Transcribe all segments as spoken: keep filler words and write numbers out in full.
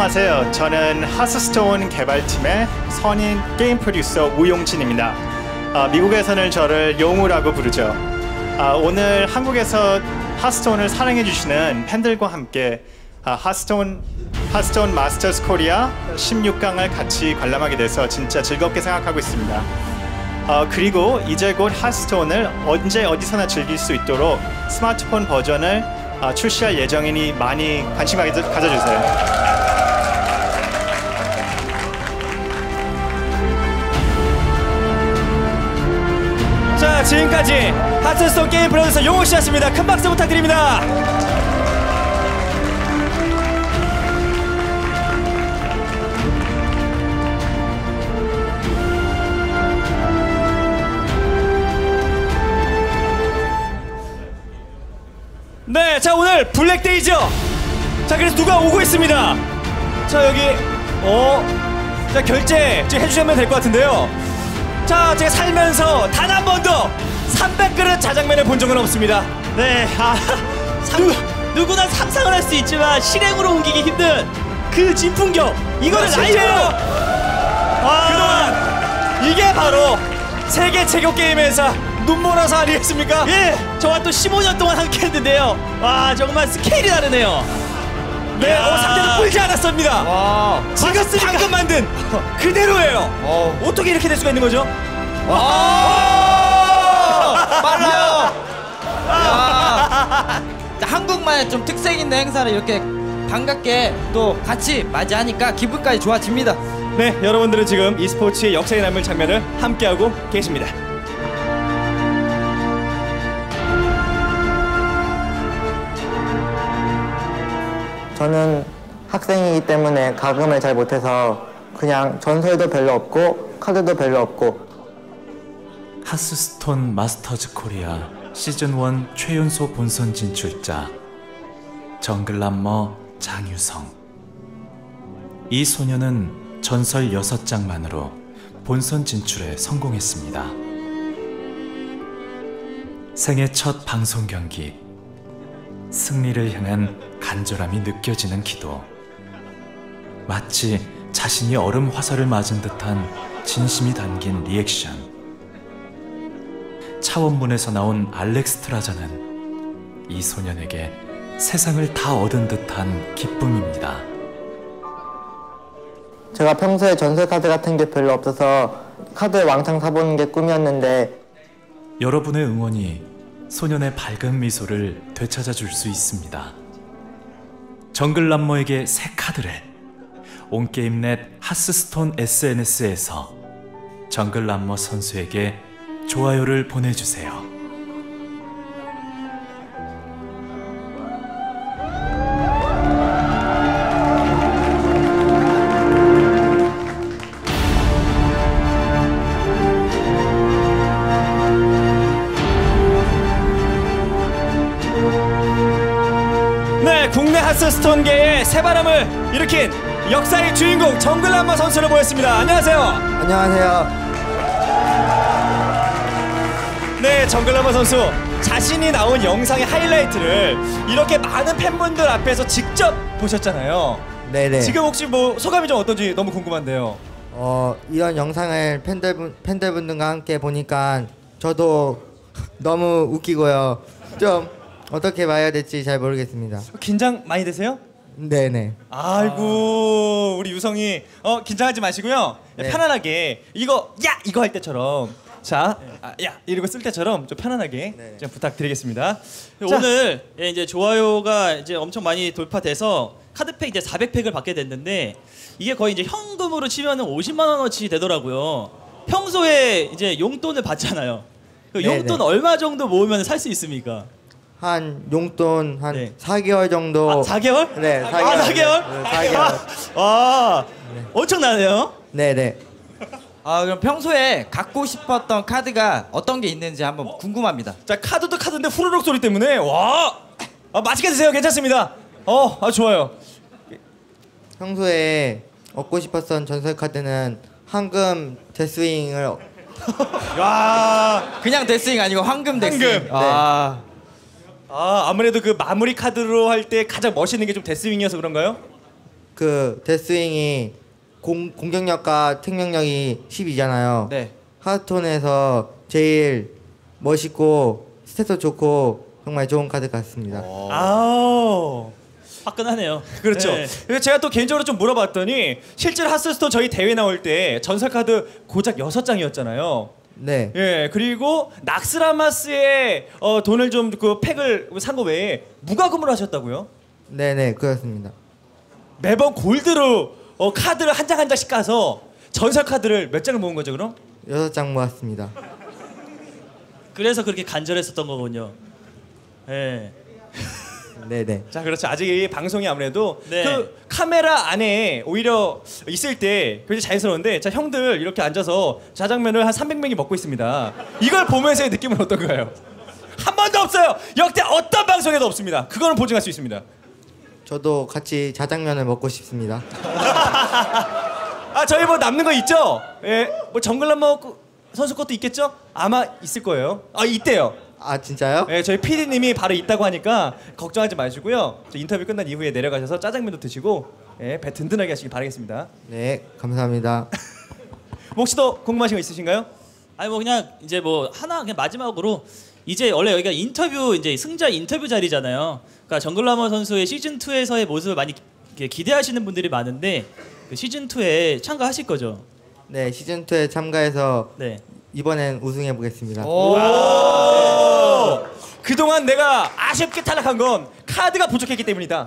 안녕하세요. 저는 하스스톤 개발팀의 선임 게임 프로듀서 우용진입니다. 아, 미국에서는 저를 용우라고 부르죠. 아, 오늘 한국에서 하스스톤을 사랑해주시는 팬들과 함께 아, 하스스톤, 하스스톤 마스터스 코리아 십육 강을 같이 관람하게 돼서 진짜 즐겁게 생각하고 있습니다. 어, 그리고 이제 곧 하스스톤을 언제 어디서나 즐길 수 있도록 스마트폰 버전을 어, 출시할 예정이니 많이 관심 가져, 가져주세요. 자, 지금까지 하스스톤 게임 프로듀서 용우 씨였습니다. 큰 박수 부탁드립니다. 네, 자 오늘 블랙데이죠. 자 그래서 누가 오고 있습니다. 자 여기 어, 자 결제 지금 해주시면 될 것 같은데요. 자 제가 살면서 단 한 번도 삼백 그릇 자장면을 본 적은 없습니다. 네, 아, 상, 누구나 상상을 할 수 있지만 실행으로 옮기기 힘든 그 진풍경 이거를 라이브로 아, 그동안 이게 바로 세계 최고 게임의 회사 눈모라사 아니겠습니까? 예, 저와 또 십오 년 동안 함께 했는데요. 와, 정말 스케일이 다르네요. 네, 어, 상대는 뿔지 않았습니다. 와, 지금 맞았으니까. 방금 만든 그대로예요. 어. 어떻게 이렇게 될 수가 있는 거죠? 빨라요. 한국만의 좀 특색 있는 행사를 이렇게 반갑게 또 같이 맞이하니까 기분까지 좋아집니다. 네, 여러분들은 지금 e스포츠의 역사에 남을 장면을 함께하고 계십니다. 저는 학생이기 때문에 가금을 잘 못해서 그냥 전설도 별로 없고 카드도 별로 없고. 하스스톤 마스터즈 코리아 시즌 일 최연소 본선 진출자 정글람머 장유성. 이 소녀는 전설 여섯 장만으로 본선 진출에 성공했습니다. 생애 첫 방송 경기. 승리를 향한 간절함이 느껴지는 기도. 마치 자신이 얼음 화살을 맞은 듯한 진심이 담긴 리액션. 차원문에서 나온 알렉스트라자는 이 소년에게 세상을 다 얻은 듯한 기쁨입니다. 제가 평소에 전설 카드 같은 게 별로 없어서 카드 왕창 사보는 게 꿈이었는데 여러분의 응원이 소년의 밝은 미소를 되찾아 줄 수 있습니다. 정글람머에게 새 카드를 온게임넷 하스스톤 에스엔에스에서 정글람머 선수에게 좋아요를 보내주세요. 국내 하스스톤계의 새바람을 일으킨 역사의 주인공 정글람머 선수를 모였습니다. 안녕하세요. 안녕하세요. 네, 정글람머 선수 자신이 나온 영상의 하이라이트를 이렇게 많은 팬분들 앞에서 직접 보셨잖아요. 네네. 지금 혹시 뭐 소감이 좀 어떤지 너무 궁금한데요. 어, 이런 영상을 팬들분, 팬들분들과 함께 보니까 저도 너무 웃기고요. 좀 어떻게 봐야 될지 잘 모르겠습니다. 긴장 많이 되세요? 네네. 아이고 우리 유성이 어 긴장하지 마시고요. 네. 편안하게 이거 야 이거 할 때처럼 자 아, 야 이러고 쓸 때처럼 좀 편안하게 네. 좀 부탁드리겠습니다. 오늘 예, 이제 좋아요가 이제 엄청 많이 돌파돼서 카드팩 이제 사백 팩을 받게 됐는데 이게 거의 이제 현금으로 치면은 오십만 원어치 되더라고요. 평소에 이제 용돈을 받잖아요. 그 네, 용돈 네. 얼마 정도 모으면 살 수 있습니까? 한 용돈 한 네. 사 개월 정도. 아, 사 개월? 네, 사 개월. 아, 사 개월? 네, 사 개월. 와, 엄청나네요. 네네. 아 그럼 평소에 갖고 싶었던 카드가 어떤 게 있는지 한번 궁금합니다. 자 카드도 카드인데 후루룩 소리 때문에 와 아, 맛있게 드세요. 괜찮습니다. 어, 아 좋아요. 평소에 얻고 싶었던 전설 카드는 황금 데스윙을. 야, 그냥 데스윙 아니고 황금 데스윙. 황금. 아, 아 아무래도 그 마무리 카드로 할 때 가장 멋있는 게 좀 데스윙이어서 그런가요? 그 데스윙이 공, 공격력과 택력력이 십이잖아요. 네. 하스톤에서 제일 멋있고 스탯도 좋고 정말 좋은 카드 같습니다. 아우. 화끈하네요. 그렇죠. 네. 그래서 제가 또 개인적으로 좀 물어봤더니 실제로 하스스톤 저희 대회 나올 때 전설 카드 고작 여섯 장이었잖아요. 네. 예, 그리고 낙스라마스의 어, 돈을 좀 그 팩을 산 거 외에 무과금으로 하셨다고요? 네네 그렇습니다. 매번 골드로 어, 카드를 한 장 한 장씩 까서 전설 카드를 몇 장을 모은 거죠, 그럼? 여섯 장 모았습니다. 그래서 그렇게 간절했었던 거군요. 예. 네네. 자, 그렇죠. 아직 이 방송이 아무래도 네. 그 카메라 안에 오히려 있을 때 굉장히 자연스러운데, 자, 형들 이렇게 앉아서 자장면을 한 삼백 명이 먹고 있습니다. 이걸 보면서의 느낌은 어떤가요? 한 번도 없어요. 역대 어떤 방송에도 없습니다. 그거는 보증할 수 있습니다. 저도 같이 자장면을 먹고 싶습니다. 아, 저희 뭐 남는 거 있죠? 예, 뭐 정글라머 선수 것도 있겠죠? 아마 있을 거예요. 아, 있대요. 아 진짜요? 예, 저희 피디님이 바로 있다고 하니까 걱정하지 마시고요. 저 인터뷰 끝난 이후에 내려가셔서 짜장면도 드시고 예, 배 든든하게 하시길 바라겠습니다. 네 감사합니다. 뭐 혹시 더 궁금하신 거 있으신가요? 아니 뭐 그냥 이제 뭐 하나 그냥 마지막으로 이제 원래 여기가 인터뷰 이제 승자 인터뷰 자리잖아요. 그러니까 정글라머 선수의 시즌 투에서의 모습을 많이 기- 기대하시는 분들이 많은데 그 시즌 투에 참가하실 거죠? 네 시즌 이에 참가해서 네. 이번엔 우승해 보겠습니다. 오! 그동안 내가 아쉽게 탈락한 건 카드가 부족했기 때문이다.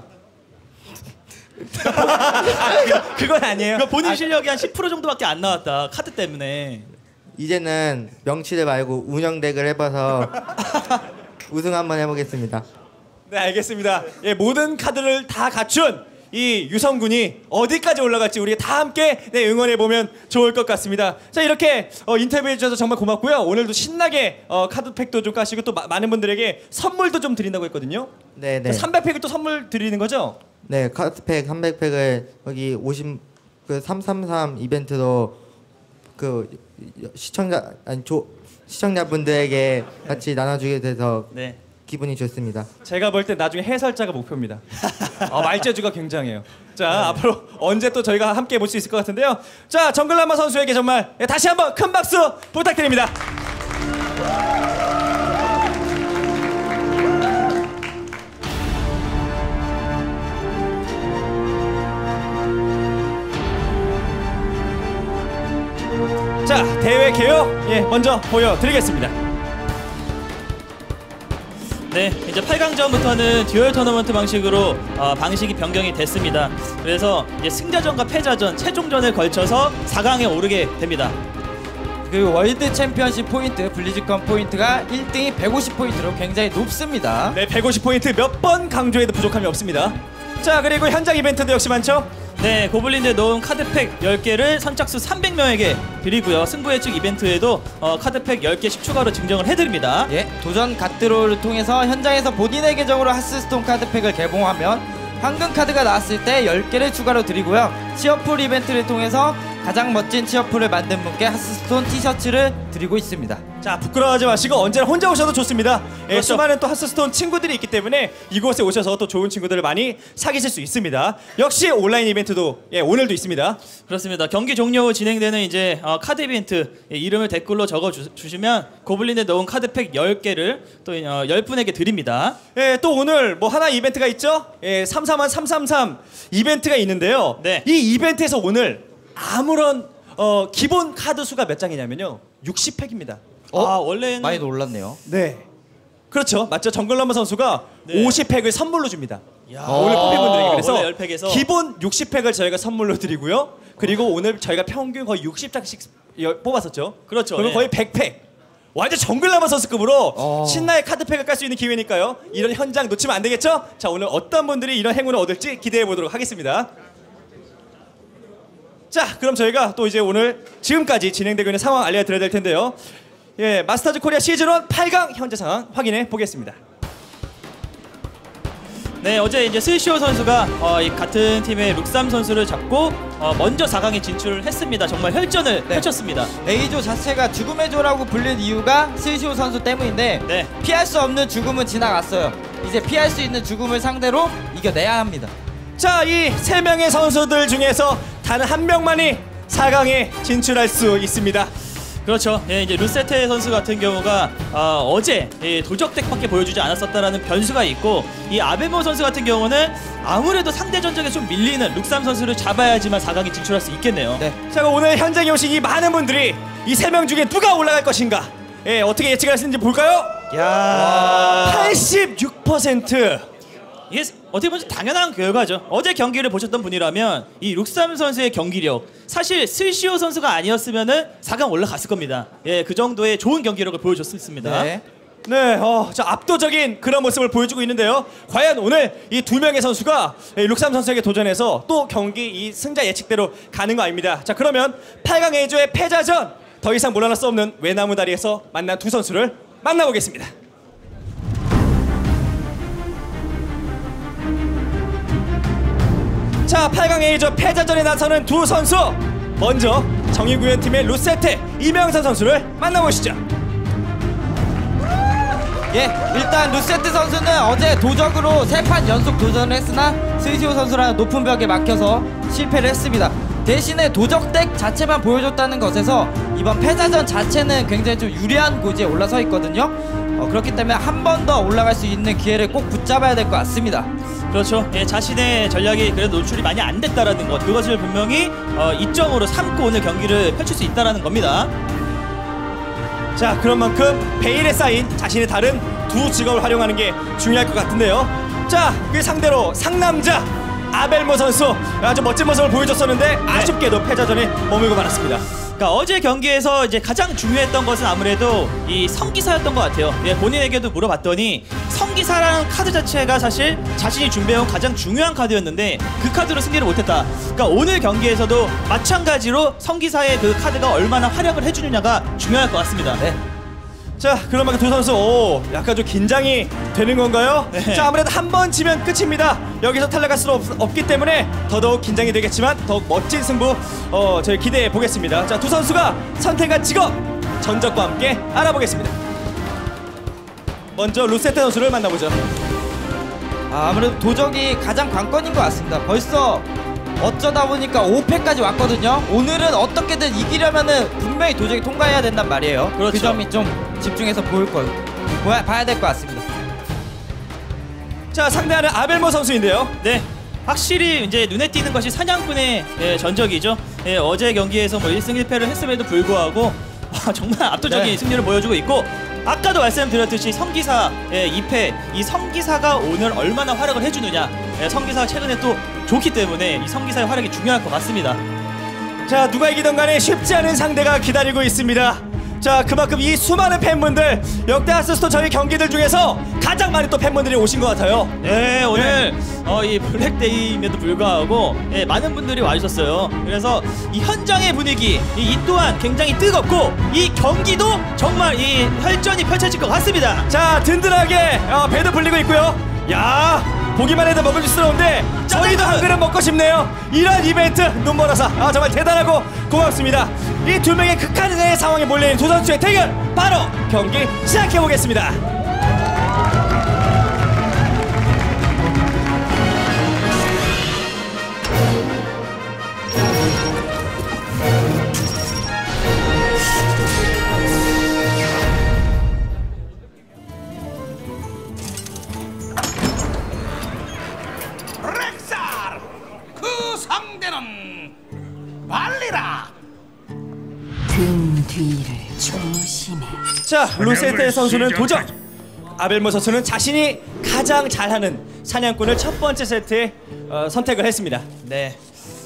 아, 그, 그건 아니에요. 그러니까 본인 실력이 한 십 퍼센트 정도밖에 안 나왔다. 카드 때문에. 이제는 명치대 말고 운영덱을 해봐서 우승 한번 해보겠습니다. 네, 알겠습니다. 예, 모든 카드를 다 갖춘 이 유성군이 어디까지 올라갈지 우리가 다 함께 네, 응원해 보면 좋을 것 같습니다. 자, 이렇게 어, 인터뷰해 주셔서 정말 고맙고요. 오늘도 신나게 어, 카드팩도 좀 까시고 또 마, 많은 분들에게 선물도 좀 드린다고 했거든요. 네네. 삼백 팩을 또 선물 드리는 거죠? 네 카드팩 삼백 팩을 여기 오십 그 삼삼삼 이벤트로 그 시청자 아니 조 시청자분들에게 같이 나눠주게 돼서 네. 기분이 좋습니다. 제가 볼 때 나중에 해설자가 목표입니다. 어, 말재주가 굉장해요. 자, 앞으로 언제 또 저희가 함께 볼 수 있을 것 같은데요. 자, 정글라마 선수에게 정말 예, 다시 한번 큰 박수 부탁드립니다. 자, 대회 개요 예, 먼저 보여드리겠습니다. 네, 이제 팔 강전부터는 듀얼 토너먼트 방식으로 어, 방식이 변경이 됐습니다. 그래서 이제 승자전과 패자전, 최종전을 걸쳐서 사 강에 오르게 됩니다. 그 월드 챔피언십 포인트, 블리즈컨 포인트가 일 등이 백오십 포인트로 굉장히 높습니다. 네, 백오십 포인트 몇 번 강조해도 부족함이 없습니다. 자, 그리고 현장 이벤트도 역시 많죠? 네, 고블린들 놓은 카드팩 열 개를 선착수 삼백 명에게 드리고요. 승부 예측 이벤트에도 어, 카드팩 열 개씩 추가로 증정을 해드립니다. 예, 도전 갓드로우를 통해서 현장에서 본인의 계정으로 하스스톤 카드팩을 개봉하면 황금 카드가 나왔을 때 열 개를 추가로 드리고요. 치어풀 이벤트를 통해서 가장 멋진 치어풀을 만든 분께 하스스톤 티셔츠를 드리고 있습니다. 자, 부끄러워하지 마시고 언제나 혼자 오셔도 좋습니다. 예, 그렇죠. 수많은 또 하스스톤 친구들이 있기 때문에 이곳에 오셔서 또 좋은 친구들을 많이 사귀실 수 있습니다. 역시 온라인 이벤트도 예, 오늘도 있습니다. 그렇습니다. 경기 종료 후 진행되는 이제 어, 카드 이벤트 예, 이름을 댓글로 적어 주, 주시면 고블린에 넣은 카드팩 열 개를 또 어, 열 분에게 드립니다. 예, 또 오늘 뭐 하나 이벤트가 있죠? 예, 삼삼한 삼삼삼 이벤트가 있는데요. 네. 이 이벤트에서 오늘 아무런 어, 기본 카드 수가 몇 장이냐면요. 육십 팩입니다. 어? 아, 원래는 많이 놀랐네요. 네. 그렇죠. 맞죠. 정글러머 선수가 네. 오십 팩을 선물로 줍니다. 야, 오늘 뽑힌 분들에게. 그래서 원래 열 팩에서 기본 육십 팩을 저희가 선물로 드리고요. 그리고 오늘 저희가 평균 거의 육십 장씩 뽑았었죠. 그렇죠. 그럼 예. 거의 백 팩. 완전 정글러머 선수급으로 어. 신나게 카드팩을 깔 수 있는 기회니까요. 이런 현장 놓치면 안 되겠죠? 자, 오늘 어떤 분들이 이런 행운을 얻을지 기대해 보도록 하겠습니다. 자, 그럼 저희가 또 이제 오늘 지금까지 진행되고 있는 상황 알려드려야 될 텐데요. 예, 마스터즈 코리아 시즌 일 팔 강 현재 상황 확인해 보겠습니다. 네, 어제 이제 스시오 선수가 어, 이 같은 팀의 룩삼 선수를 잡고 어, 먼저 사 강에 진출을 했습니다. 정말 혈전을 네. 펼쳤습니다. A조 자체가 죽음의 조라고 불린 이유가 스시오 선수 때문인데 네. 피할 수 없는 죽음은 지나갔어요. 이제 피할 수 있는 죽음을 상대로 이겨내야 합니다. 자, 이 세 명의 선수들 중에서 단 한 명만이 사 강에 진출할 수 있습니다. 그렇죠. 예, 이제 루세테 선수 같은 경우가 어, 어제 예, 도적덱밖에 보여주지 않았었다라는 변수가 있고, 이 아베모 선수 같은 경우는 아무래도 상대 전적에 좀 밀리는 룩삼 선수를 잡아야지만 사 강에 진출할 수 있겠네요. 네. 자, 그럼 오늘 현장에 오신 이 많은 분들이 이 세 명 중에 누가 올라갈 것인가? 예, 어떻게 예측을 하시는지 볼까요? 야, 팔십육 퍼센트. 이게 어떻게 보면 당연한 결과죠. 어제 경기를 보셨던 분이라면 이 룩삼 선수의 경기력, 사실 스시오 선수가 아니었으면은 사 강 올라갔을 겁니다. 예, 그 정도의 좋은 경기력을 보여줬습니다. 네. 네, 어, 자, 압도적인 그런 모습을 보여주고 있는데요. 과연 오늘 이 두 명의 선수가 룩삼 선수에게 도전해서 또 경기 이 승자 예측대로 가는 거 아닙니다. 자, 그러면 팔 강 A조의 패자전, 더 이상 물러날 수 없는 외나무 다리에서 만난 두 선수를 만나보겠습니다. 자, 팔 강 A조 패자전에 나서는 두 선수, 먼저 정의구현팀의 루세테 이명선 선수를 만나보시죠. 예, 일단 루세트 선수는 어제 도적으로 세 판 연속 도전을 했으나 스시오 선수라는 높은 벽에 막혀서 실패를 했습니다. 대신에 도적덱 자체만 보여줬다는 것에서 이번 패자전 자체는 굉장히 좀 유리한 고지에 올라서 있거든요. 어, 그렇기 때문에 한 번 더 올라갈 수 있는 기회를 꼭 붙잡아야 될 것 같습니다. 그렇죠. 예, 자신의 전략이 그래도 노출이 많이 안 됐다라는 것, 그것을 분명히 어, 이점으로 삼고 오늘 경기를 펼칠 수 있다라는 겁니다. 자, 그런 만큼 베일에 쌓인 자신의 다른 두 직업을 활용하는 게 중요할 것 같은데요. 자, 그 상대로 상남자 아벨모 선수, 아주 멋진 모습을 보여줬었는데 아쉽게도 패자전에 머물고 말았습니다. 그러니까 어제 경기에서 이제 가장 중요했던 것은 아무래도 이 성기사였던 것 같아요. 예, 본인에게도 물어봤더니 성기사라는 카드 자체가 사실 자신이 준비해온 가장 중요한 카드였는데 그 카드로 승리를 못했다. 그러니까 오늘 경기에서도 마찬가지로 성기사의 그 카드가 얼마나 활약을 해주느냐가 중요할 것 같습니다. 네. 자, 그러면 두 선수, 오, 약간 좀 긴장이 되는 건가요? 네. 자, 아무래도 한 번 지면 끝입니다. 여기서 탈락할 수 없, 없기 때문에 더더욱 긴장이 되겠지만 더욱 멋진 승부 어, 저희 기대해 보겠습니다. 자, 두 선수가 선택한 직업, 전적과 함께 알아보겠습니다. 먼저 루세테 선수를 만나보죠. 아, 아무래도 도적이 가장 관건인 것 같습니다. 벌써 어쩌다 보니까 오 패까지 왔거든요. 오늘은 어떻게든 이기려면은 분명히 도적이 통과해야 된단 말이에요. 그렇죠. 그 점이 좀 집중해서 보일 걸 보야, 봐야 될 것 같습니다. 자, 상대하는 아벨모 선수인데요. 네, 확실히 이제 눈에 띄는 것이 사냥꾼의 예, 전적이죠. 예, 어제 경기에서 뭐 일 승 일 패를 했음에도 불구하고 와, 정말 압도적인 네. 승리를 보여주고 있고, 아까도 말씀드렸듯이 성기사 예, 이 패, 이 성기사가 오늘 얼마나 활약을 해주느냐, 예, 성기사가 최근에 또 좋기 때문에 이 성기사의 활약이 중요할 것 같습니다. 자, 누가 이기던 간에 쉽지 않은 상대가 기다리고 있습니다. 자, 그만큼 이 수많은 팬분들, 역대 하스스톤 저희 경기들 중에서 가장 많이 또 팬분들이 오신 것 같아요. 네, 오늘 어, 이 블랙데이임에도 불구하고 예, 많은 분들이 와주셨어요. 그래서 이 현장의 분위기, 이, 이 또한 굉장히 뜨겁고 이 경기도 정말 이 혈전이 펼쳐질 것 같습니다. 자, 든든하게 어, 배도 불리고 있고요. 야, 보기만 해도 먹음직스러운데 저희도 한 그릇 먹고 싶네요. 이런 이벤트 눈멀어서 아, 정말 대단하고 고맙습니다. 이 두 명의 극한의 상황에 몰려있는 두 선수의 대결, 바로 경기 시작해보겠습니다. 렉살! 그 상대는 말리라! 등 뒤를 조심해. 자, 루세테 선수는 도적, 아벨모 선수는 자신이 가장 잘하는 사냥꾼을 첫 번째 세트에 어, 선택을 했습니다. 네.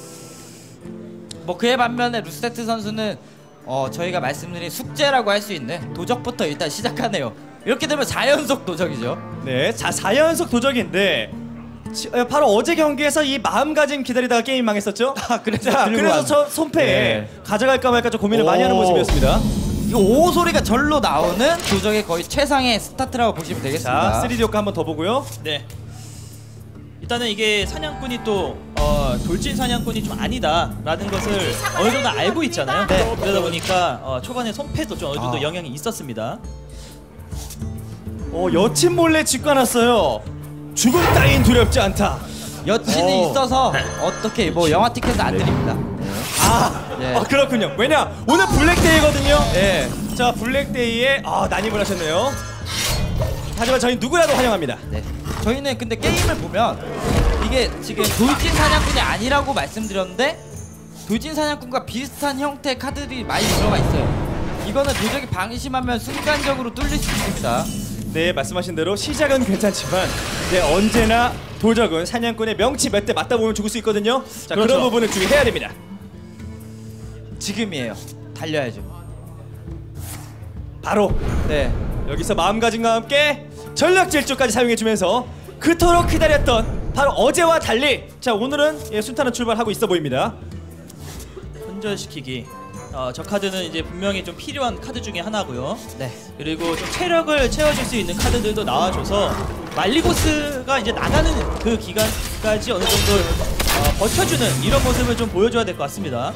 뭐 그에 반면에 루세트 선수는 어, 저희가 말씀드린 숙제라고 할 수 있는 도적부터 일단 시작하네요. 이렇게 되면 사 연속 도적이죠. 네, 자, 사 연속 도적인데 지, 어, 바로 어제 경기에서 이 마음가짐 기다리다가 게임 망했었죠? 아, 그래서 자, 들고 그래서 왔- 저 손패에 네. 가져갈까 말까 좀 고민을 많이 하는 오. 모습이었습니다. 이 오 소리가 절로 나오는 도적의 거의 최상의 스타트라고 보시면 자, 되겠습니다. 쓰리디 효과 한번 더 보고요. 네. 일단은 이게 사냥꾼이 또 어, 돌진 사냥꾼이 좀 아니다라는 것을 어느 정도 알고 있잖아요. 네. 그러다 보니까 어, 초반에 손패도 좀 어느 정도 아. 영향이 있었습니다. 어, 여친 몰래 직관했어요. 죽음 따윈 두렵지 않다. 여친이 오. 있어서 어떻게 뭐 영화 티켓은 안 드립니다. 아, 예. 아 그렇군요. 왜냐 오늘 블랙데이거든요. 예. 자 블랙데이에 아 난입을 하셨네요. 하지만 저희 누구라도 환영합니다. 네. 저희는 근데 게임을 보면 이게 지금 돌진 사냥꾼이 아니라고 말씀드렸는데 돌진 사냥꾼과 비슷한 형태의 카드들이 많이 들어가 있어요. 이거는 도적이 방심하면 순간적으로 뚫릴 수 있습니다. 네 말씀하신 대로 시작은 괜찮지만 네, 언제나 도적은 사냥꾼의 명치 몇 대 맞다 보면 죽을 수 있거든요. 자 그렇죠. 그런 부분을 주의해야 됩니다. 지금이에요. 달려야죠. 바로 네. 여기서 마음가짐과 함께 전략 질주까지 사용해주면서 그토록 기다렸던 바로 어제와 달리 자 오늘은 예, 순탄한 출발하고 있어 보입니다. 혼절시키기. 어, 저 카드는 이제 분명히 좀 필요한 카드 중에 하나고요. 네. 그리고 좀 체력을 채워줄 수 있는 카드들도 나와줘서 말리고스가 이제 나가는 그 기간까지 어느 정도 어, 버텨주는 이런 모습을 좀 보여줘야 될 것 같습니다.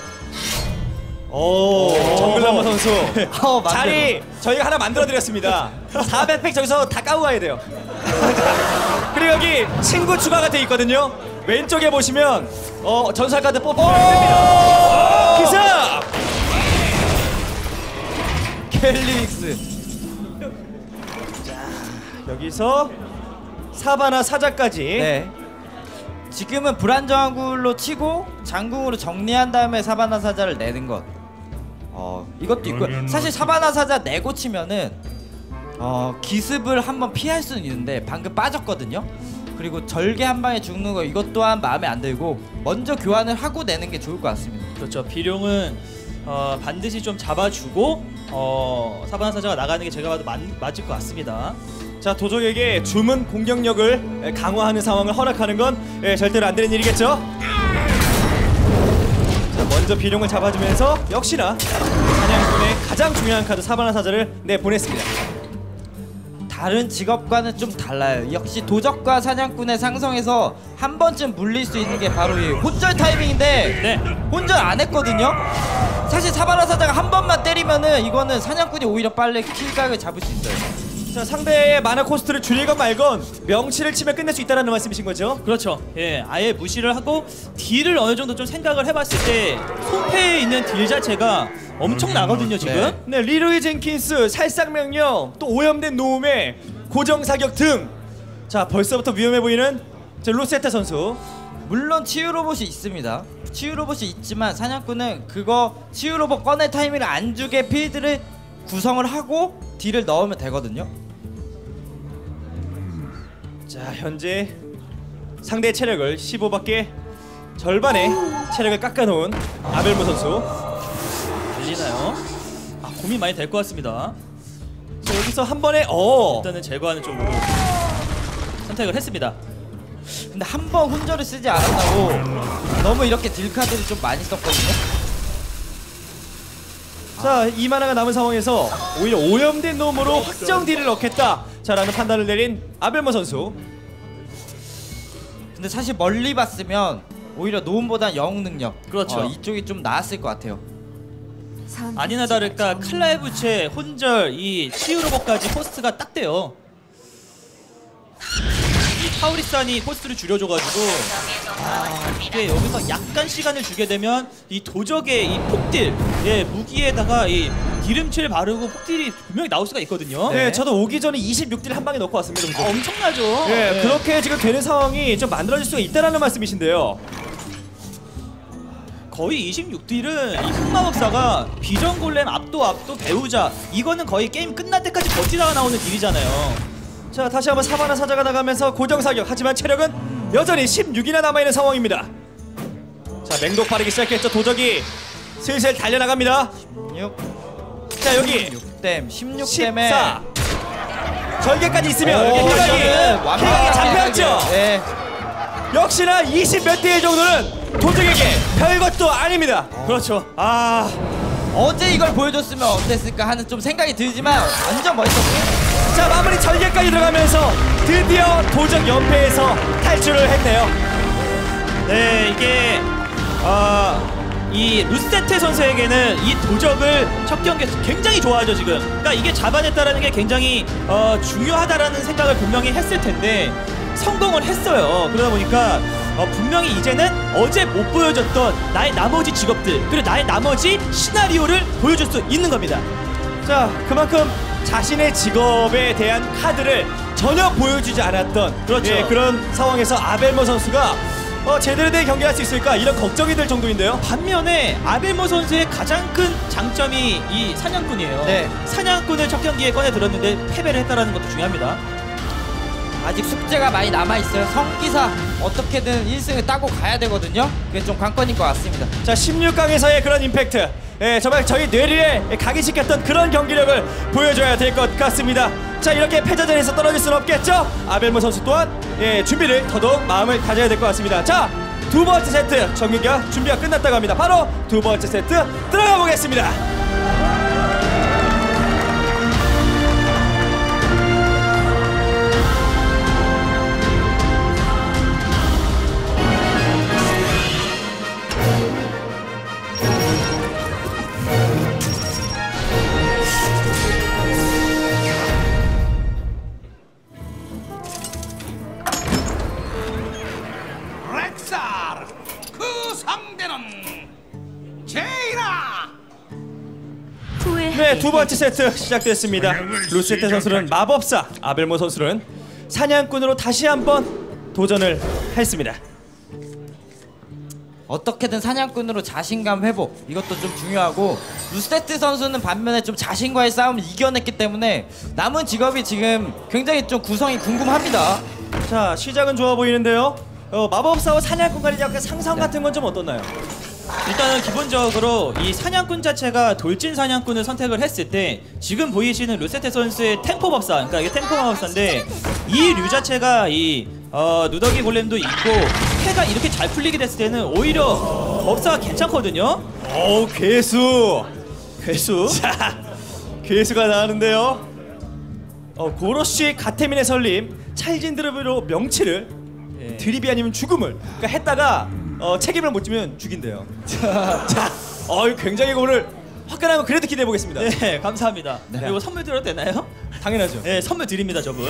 오, 정글라머 선수 어, 맞네요. 자리 저희가 하나 만들어드렸습니다. 사백 팩 저기서 다 까고 가야 돼요. 그리고 여기 친구 추가가 돼 있거든요. 왼쪽에 보시면 어 전설 카드 뽑히면 됩니다. 기사 켈리믹스. 여기서 사바나 사자까지. 네. 지금은 불안정한 굴로 치고 장궁으로 정리한 다음에 사바나 사자를 내는 것. 어 이것도 있고요. 사실 사바나 사자 내고 치면은 어 기습을 한번 피할 수는 있는데 방금 빠졌거든요. 그리고 절개 한 방에 죽는 거 이것 또한 마음에 안 들고 먼저 교환을 하고 내는 게 좋을 것 같습니다. 그렇죠. 비룡은 어, 반드시 좀 잡아주고 어, 사바나 사자가 나가는 게 제가 봐도 맞, 맞을 것 같습니다. 자 도적에게 주문 공격력을 강화하는 상황을 허락하는 건 예, 절대로 안 되는 일이겠죠. 자 먼저 비룡을 잡아주면서 역시나 사냥꾼의 가장 중요한 카드 사바나 사자를 내보냈습니다. 다른 직업과는 좀 달라요. 역시 도적과 사냥꾼의 상성에서 한 번쯤 물릴 수 있는 게 바로 이 혼절 타이밍인데 네. 혼절 안 했거든요. 사실 사바나 사자가 한 번만 때리면은 이거는 사냥꾼이 오히려 빨리 킬각을 잡을 수 있어요. 자 상대의 마나 코스트를 줄이건 말건 명치를 치면 끝낼 수 있다는 말씀이신 거죠? 그렇죠. 예, 아예 무시를 하고 딜을 어느 정도 좀 생각을 해봤을 때 손패에 있는 딜 자체가 엄청 나거든요 지금. 네, 리로이 젠킨스, 살상명령, 또 오염된 노움의 고정사격 등. 자 벌써부터 위험해 보이는 저 로세타 선수. 물론 치유 로봇이 있습니다. 치유 로봇이 있지만 사냥꾼은 그거 치유 로봇 꺼낼 타이밍을 안 주게 필드를 구성을 하고 딜을 넣으면 되거든요. 자 현재 상대의 체력을 십오밖에 절반의 체력을 깎아놓은 아벨모 선수. 들리나요? 아 고민 많이 될 것 같습니다. 자 여기서 한 번에 어 일단은 제거하는 쪽으로 선택을 했습니다. 근데 한 번 혼절을 쓰지 않았다고 너무 이렇게 딜 카드를 좀 많이 썼거든요. 자 이 만화가 남은 상황에서 오히려 오염된 놈으로 확정 딜을 넣겠다 자 라는 판단을 내린 아벨모 선수. 근데 사실 멀리 봤으면 오히려 노움보단 영웅 능력 그렇죠. 어, 이쪽이 좀 나았을 것 같아요. 아니나 다를까 칼날 부채, 혼절, 이 치유 로봇까지 코스트가 딱 돼요. 이 타우리산이 코스트를 줄여줘가지고 아, 이게 여기서 약간 시간을 주게 되면 이 도적의 이 폭딜, 예 무기에다가 이 기름칠 바르고 폭딜이 분명히 나올 수가 있거든요. 네, 저도 오기 전에 이십육 딜 한 방에 넣고 왔습니다. 아, 엄청나죠. 예, 네. 그렇게 지금 되는 상황이 좀 만들어질 수가 있다라는 말씀이신데요. 거의 이십육 딜은 이 흑마법사가 비전골렘 압도 압도 배우자 이거는 거의 게임 끝날 때까지 버티다가 나오는 딜이잖아요. 자 다시 한번 사바나 사자가 나가면서 고정사격. 하지만 체력은 여전히 십육이나 남아있는 상황입니다. 자 맹독 빠르게 시작했죠. 도적이 슬슬 달려나갑니다. 육, 자 여기 육 댐, 십육 댐에 십사 절개까지 있으면 오, 여기 킬각이 이거는 킬각이 잡혔죠. 네. 역시나 이십 몇 대 정도는 도적에게 별것도 아닙니다. 그렇죠. 아 어제 이걸 보여줬으면 어땠을까 하는 좀 생각이 들지만 완전 멋있었어요. 자 마무리 절개까지 들어가면서 드디어 도적 연패에서 탈출을 했네요. 네 이게 어, 이 루세테 선수에게는 이 도적을 첫 경기에서 굉장히 좋아하죠 지금. 그러니까 이게 잡아냈다라는 게 굉장히 어, 중요하다라는 생각을 분명히 했을 텐데 성공을 했어요. 그러다 보니까 어, 분명히 이제는 어제 못 보여줬던 나의 나머지 직업들 그리고 나의 나머지 시나리오를 보여줄 수 있는 겁니다. 자, 그만큼 자신의 직업에 대한 카드를 전혀 보여주지 않았던 그렇죠. 예, 그런 상황에서 아벨모 선수가 어, 제대로 된 경기를 할 수 있을까 이런 걱정이 될 정도인데요. 반면에 아벨모 선수의 가장 큰 장점이 이 사냥꾼이에요. 네. 사냥꾼을 첫 경기에 꺼내 들었는데 패배를 했다는 것도 중요합니다. 아직 숙제가 많이 남아있어요. 성기사 어떻게든 일 승을 따고 가야 되거든요. 그게 좀 관건인 것 같습니다. 자, 십육 강에서의 그런 임팩트, 예, 정말 저희 뇌리에 각인시켰던 그런 경기력을 보여줘야 될 것 같습니다. 자, 이렇게 패자전에서 떨어질 수는 없겠죠. 아벨모 선수 또한 예, 준비를 더더욱 마음을 가져야 될 것 같습니다. 자, 두 번째 세트 정규가 준비가 끝났다고 합니다. 바로 두 번째 세트 들어가 보겠습니다. 렉사르 그 상대는 제이라. 네, 두 번째 세트 시작됐습니다. 루세테 선수는 마법사, 아벨모 선수는 사냥꾼으로 다시 한번 도전을 했습니다. 어떻게든 사냥꾼으로 자신감 회복 이것도 좀 중요하고 루세트 선수는 반면에 좀 자신과의 싸움을 이겨냈기 때문에 남은 직업이 지금 굉장히 좀 구성이 궁금합니다. 자, 시작은 좋아 보이는데요. 어, 마법사와 사냥꾼 간의 약간 상상 같은 건 좀 어떻나요? 일단은 기본적으로 이 사냥꾼 자체가 돌진 사냥꾼을 선택을 했을 때 지금 보이시는 루세테 선수의 템포 법사, 그러니까 이게 템포 마법사인데 이 류 자체가 이 어, 누더기 골렘도 있고 패가 이렇게 잘 풀리게 됐을 때는 오히려 법사가 괜찮거든요. 오, 괴수, 괴수. 자, 괴수가 나왔는데요. 어, 고로시 가테민의 설림, 찰진 드립으로 명치를, 예. 드립이 아니면 죽음을 그러니까 했다가 어, 책임을 못 지면 죽인대요. 자, 자, 어, 굉장히 오늘 화끈한 거 그래도 기대해 보겠습니다. 네, 감사합니다. 그리고 선물 드려도 되나요? 당연하죠. 네, 선물 드립니다, 저분.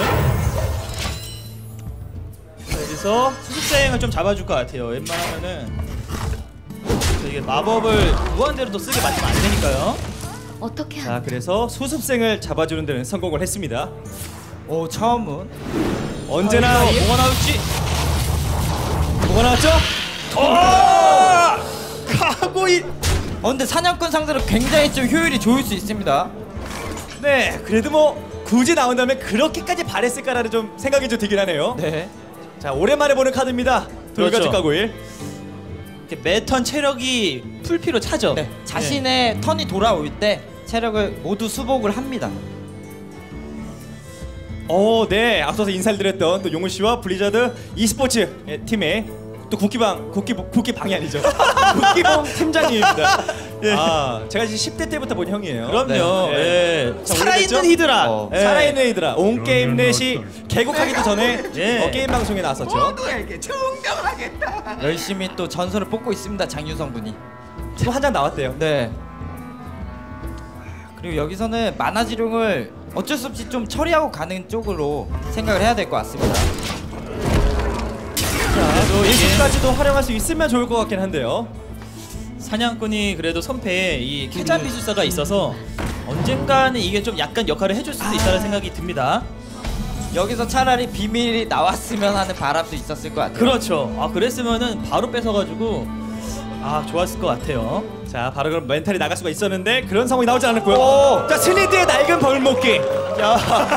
자, 여기서 수습생을 좀 잡아줄 것 같아요. 웬만하면은 이게 마법을 무한대로 또 쓰게 만들면 안 되니까요. 어떻게 자, 그래서 수습생을 잡아주는 데는 성공을 했습니다. 오, 처음은 언제나 아, 이거 뭐가 나올지. 뭐가 나왔죠? 어! 카고이. 어, 근데 사냥꾼 상대로 굉장히 좀 효율이 좋을 수 있습니다. 네, 그래도 뭐 굳이 나온다면 그렇게까지 바랬을까라는 좀 생각이 좀 들긴 하네요. 네. 자, 오랜만에 보는 카드입니다. 돌가죽 그렇죠. 가고일. 매턴 체력이 풀피로 차죠. 네. 자신의 턴이 돌아올 때 체력을 모두 수복을 합니다. 어, 네, 앞서서 인사를 드렸던 또 용훈 씨와 블리자드 e스포츠 팀의 또 국기방, 국기 국기방이 아니죠. 국기봉 팀장님입니다. 예. 아, 제가 이제 십 대 때부터 본 형이에요. 그럼요. 네. 예. 자, 살아있는 오래됐죠? 히드라. 어, 예. 살아있는 히드라. 온 게임 넷이 개국하기도 전에 예. 어, 게임 방송에 나왔었죠. 모두에게 증명하겠다. 열심히 또 전설을 뽑고 있습니다. 장유성 군이. 또 한 장 나왔대요. 네. 그리고 여기서는 만화지룡을 어쩔 수 없이 좀 처리하고 가는 쪽으로 생각을 해야 될 것 같습니다. 자, 또 예술까지도 활용할 수 있으면 좋을 것 같긴 한데요. 사냥꾼이 그래도 선패에 이 캐잔 비술사가 있어서 언젠가는 이게 좀 약간 역할을 해줄 수도 있다는 생각이 듭니다. 여기서 차라리 비밀이 나왔으면 하는 바람도 있었을 것 같아요. 그렇죠. 아, 그랬으면은 바로 뺏어가지고 아, 좋았을 것 같아요. 자, 바로 그럼 멘탈이 나갈 수가 있었는데 그런 상황이 나오지 않았고요. 자, 스니드의 낡은 벌목기. 야.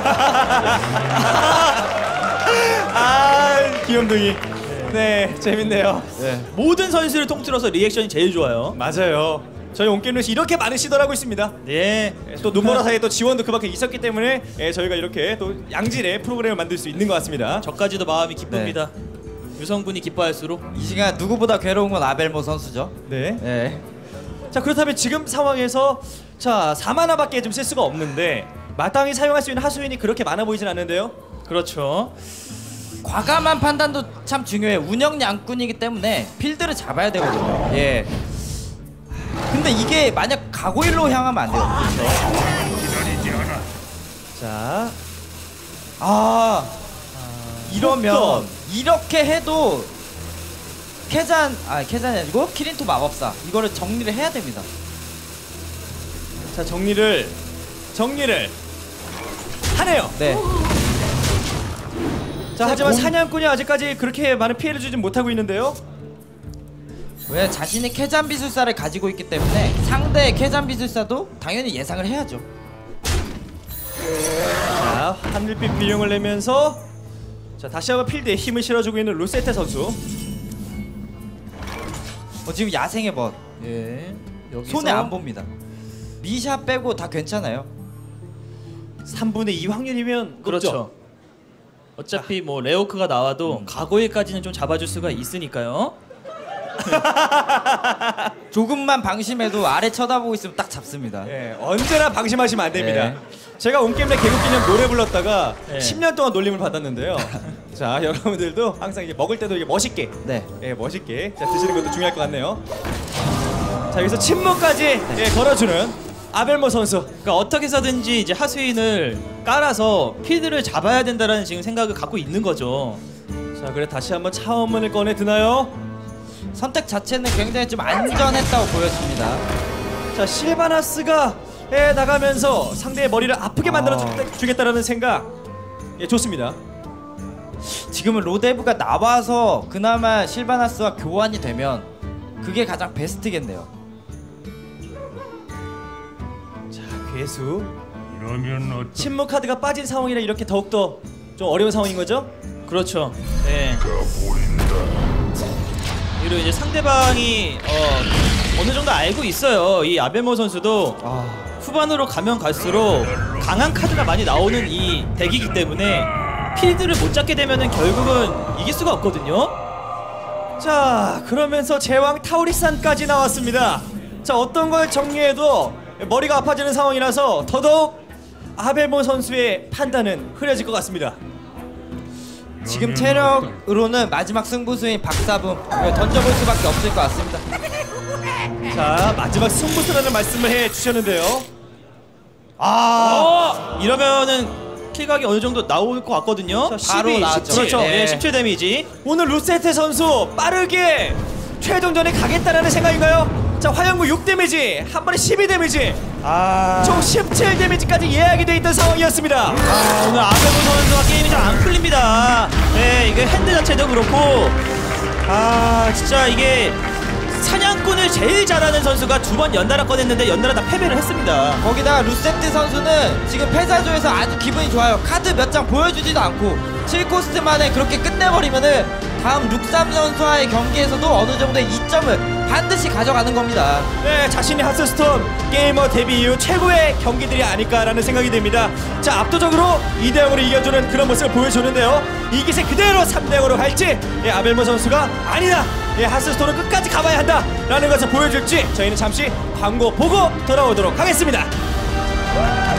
아, 귀염둥이. 네, 재밌네요. 모든 선수를 통틀어서 리액션이 제일 좋아요. 맞아요. 저희 온게임넷이 이렇게 많은 시도를 하고 있습니다. 네. 또 눈보라 사이에 또 지원도 그만큼 있었기 때문에 예, 저희가 이렇게 또 양질의 프로그램을 만들 수 있는 것 같습니다. 저까지도 마음이 기쁩니다. 유성군이 기뻐할수록. 이 시간 누구보다 괴로운 건 아벨모 선수죠. 네. 네. 자, 그렇다면 지금 상황에서 자, 사 마나밖에 좀 쓸 수가 없는데 마땅히 사용할 수 있는 하수인이 그렇게 많아 보이진 않는데요. 그렇죠. 과감한 판단도 참 중요해요. 운영 양꾼이기 때문에 필드를 잡아야 되거든요. 예. 근데 이게 만약 가고일로 향하면 안 돼요. 자, 아, 이런 그러면 이렇게 해도 캐잔 아 캐잔이 아니고 키린토 마법사 이거를 정리를 해야 됩니다. 자 정리를 정리를 하네요. 네. 자 하지만 공- 사냥꾼이 아직까지 그렇게 많은 피해를 주진 못하고 있는데요. 왜 자신이 캐잔 비술사를 가지고 있기 때문에 상대의 캐잔 비술사도 당연히 예상을 해야죠. 자 하늘빛 비룡을 내면서 자 다시 한번 필드에 힘을 실어주고 있는 루세테 선수. 어, 지금 야생의 벗 예. 여기서 손에 안 봅니다. 미샤 빼고 다 괜찮아요. 삼분의 이 확률이면 그렇죠. 높죠? 어차피 뭐 레오크가 나와도 음. 가고일까지는 좀 잡아줄 수가 있으니까요. 조금만 방심해도 아래 쳐다보고 있으면 딱 잡습니다. 예, 언제나 방심하시면 안 됩니다. 네. 제가 온게임내 개그기념 노래 불렀다가 네. 십 년 동안 놀림을 받았는데요. 자 여러분들도 항상 이제 먹을 때도 이게 멋있게 네. 예, 멋있게 자 드시는 것도 중요할 것 같네요. 자 여기서 침묵까지 예, 걸어주는 아벨모 선수. 그러니까 어떻게 해서든지 이제 하수인을 깔아서 필드를 잡아야 된다라는 지금 생각을 갖고 있는 거죠. 자 그래 다시 한번 차원문을 꺼내 드나요? 선택 자체는 굉장히 좀 안전했다고 보였습니다. 자 실바나스가 예, 나가면서 상대의 머리를 아프게 만들어 주, 아. 주겠다라는 생각. 예 좋습니다. 지금은 로데브가 나와서 그나마 실바나스와 교환이 되면 그게 가장 베스트겠네요. 자 괴수. 침묵 카드가 빠진 상황이라 이렇게 더욱더 좀 어려운 상황인 거죠? 그렇죠. 네. 그리고 이제 상대방이 어, 어느 정도 알고 있어요. 이 아벨모 선수도 아, 후반으로 가면 갈수록 강한 카드가 많이 나오는 이 덱이기 때문에 필드를 못 잡게 되면은 결국은 이길 수가 없거든요. 자 그러면서 제왕 타우리산까지 나왔습니다. 자 어떤 걸 정리해도 머리가 아파지는 상황이라서 더더욱 아벨모 선수의 판단은 흐려질 것 같습니다. 지금 체력으로는 마지막 승부수인 박사붐 이걸 던져볼 수밖에 없을 것 같습니다. 자 마지막 승부수라는 말씀을 해주셨는데요. 아 이러면은 킬각이 어느 정도 나올 것 같거든요. 자, 바로 십이, 나왔죠. 십칠. 그렇죠. 네. 예, 십칠 데미지. 오늘 루세테 선수 빠르게 최종전에 가겠다라는 생각인가요? 자 화염구 육 데미지 한 번에 십이 데미지 아, 총 십칠 데미지까지 예약이 돼 있던 상황이었습니다. 아 오늘 아벨모 선수가 게임이 잘 안 풀립니다. 네, 이게 핸드 자체도 그렇고 아 진짜 이게 사냥꾼을 제일 잘하는 선수가 두 번 연달아 꺼냈는데 연달아 다 패배를 했습니다. 거기다가 루세트 선수는 지금 패사조에서 아주 기분이 좋아요. 카드 몇 장 보여주지도 않고 칠 코스트 만에 그렇게 끝내버리면은 다음 룩삼 선수와의 경기에서도 어느 정도의 이점을 반드시 가져가는 겁니다. 네, 자신이 하스스톤 게이머 데뷔 이후 최고의 경기들이 아닐까라는 생각이 듭니다. 자, 압도적으로 이 대 영으로 이겨주는 그런 모습을 보여줬는데요. 이 기세 그대로 삼 대 영으로 갈지, 예, 아벨모 선수가 아니다, 예, 하스스톤은 끝까지 가봐야 한다라는 것을 보여줄지 저희는 잠시 광고 보고 돌아오도록 하겠습니다.